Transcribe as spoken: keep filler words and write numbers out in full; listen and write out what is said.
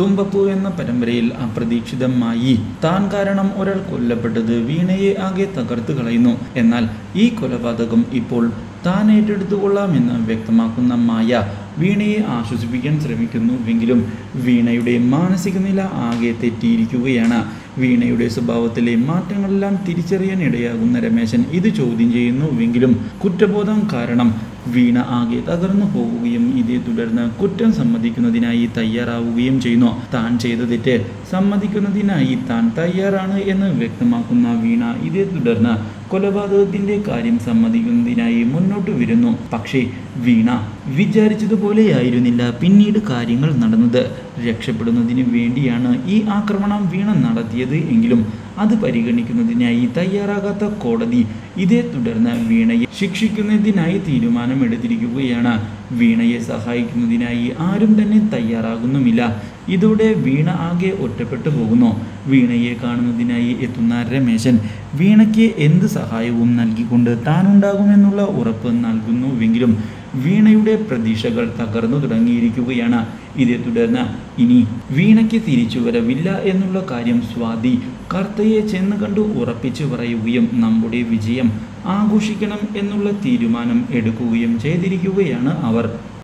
തുമ്പപ്പൂ എന്ന പരമ്പരയിൽ അപ്രതീക്ഷിതമായി താൻ കാരണം ഒരാൾ കൊല്ലപ്പെട്ടത് വീണയെ ആകെ തകർത്ത് കളയുന്നു. എന്നാൽ ഈ കൊലപാതകം ഇപ്പോൾ താൻ ഏറ്റെടുത്തുകൊള്ളാമെന്ന് വ്യക്തമാക്കുന്ന മായ വീണയെ ആശ്വസിപ്പിക്കാൻ ശ്രമിക്കുന്നുവെങ്കിലും വീണയുടെ മാനസിക നില ആകെ തെറ്റിയിരിക്കുകയാണ്. വീണയുടെ സ്വഭാവത്തിലെ മാറ്റങ്ങളെല്ലാം തിരിച്ചറിയാൻ ഇടയാകുന്ന രമേശൻ ഇത് ചോദ്യം ചെയ്യുന്നുവെങ്കിലും കുറ്റബോധം കാരണം വീണ ആകെ തകർന്നു പോവുകയും ഇതേ തുടർന്ന് കുറ്റം സമ്മതിക്കുന്നതിനായി തയ്യാറാവുകയും ചെയ്യുന്നു. താൻ ചെയ്ത തെറ്റ് സമ്മതിക്കുന്നതിനായി താൻ തയ്യാറാണ് എന്ന് വ്യക്തമാക്കുന്ന വീണ ഇതേ തുടർന്ന് കൊലപാതകത്തിന്റെ കാര്യം സമ്മതിക്കുന്നതിനായി മുന്നോട്ട് വരുന്നു. പക്ഷേ വീണ വിചാരിച്ചതുപോലെയായിരുന്നില്ല പിന്നീട് കാര്യങ്ങൾ നടന്നത്. രക്ഷപ്പെടുന്നതിന് വേണ്ടിയാണ് ഈ ആക്രമണം വീണ നടത്തിയത് എങ്കിലും അത് പരിഗണിക്കുന്നതിനായി തയ്യാറാകാത്ത കോടതി ഇതേ തുടർന്ന് വീണയെ ശിക്ഷിക്കുന്നതിനായി തീരുമാനമെടുത്തിരിക്കുകയാണ്. വീണയെ സഹായിക്കുന്നതിനായി ആരും തന്നെ തയ്യാറാകുന്നുമില്ല. ഇതോടെ വീണ ആകെ ഒറ്റപ്പെട്ടു പോകുന്നു. വീണയെ കാണുന്നതിനായി എത്തുന്ന രമേശൻ വീണയ്ക്ക് എന്ത് സഹായവും നൽകിക്കൊണ്ട് താനുണ്ടാകുമെന്നുള്ള ഉറപ്പ് നൽകുന്നുവെങ്കിലും വീണയുടെ പ്രതീക്ഷകൾ തകർന്നു തുടങ്ങിയിരിക്കുകയാണ്. ഇതേ തുടർന്ന് ഇനി വീണയ്ക്ക് തിരിച്ചുവരവില്ല എന്നുള്ള കാര്യം സ്വാതി കർത്തയെ ചെന്ന് കണ്ടു ഉറപ്പിച്ചു പറയുകയും നമ്മുടെ വിജയം ആഘോഷിക്കണം എന്നുള്ള തീരുമാനം എടുക്കുകയും ചെയ്തിരിക്കുകയാണ് അവർ.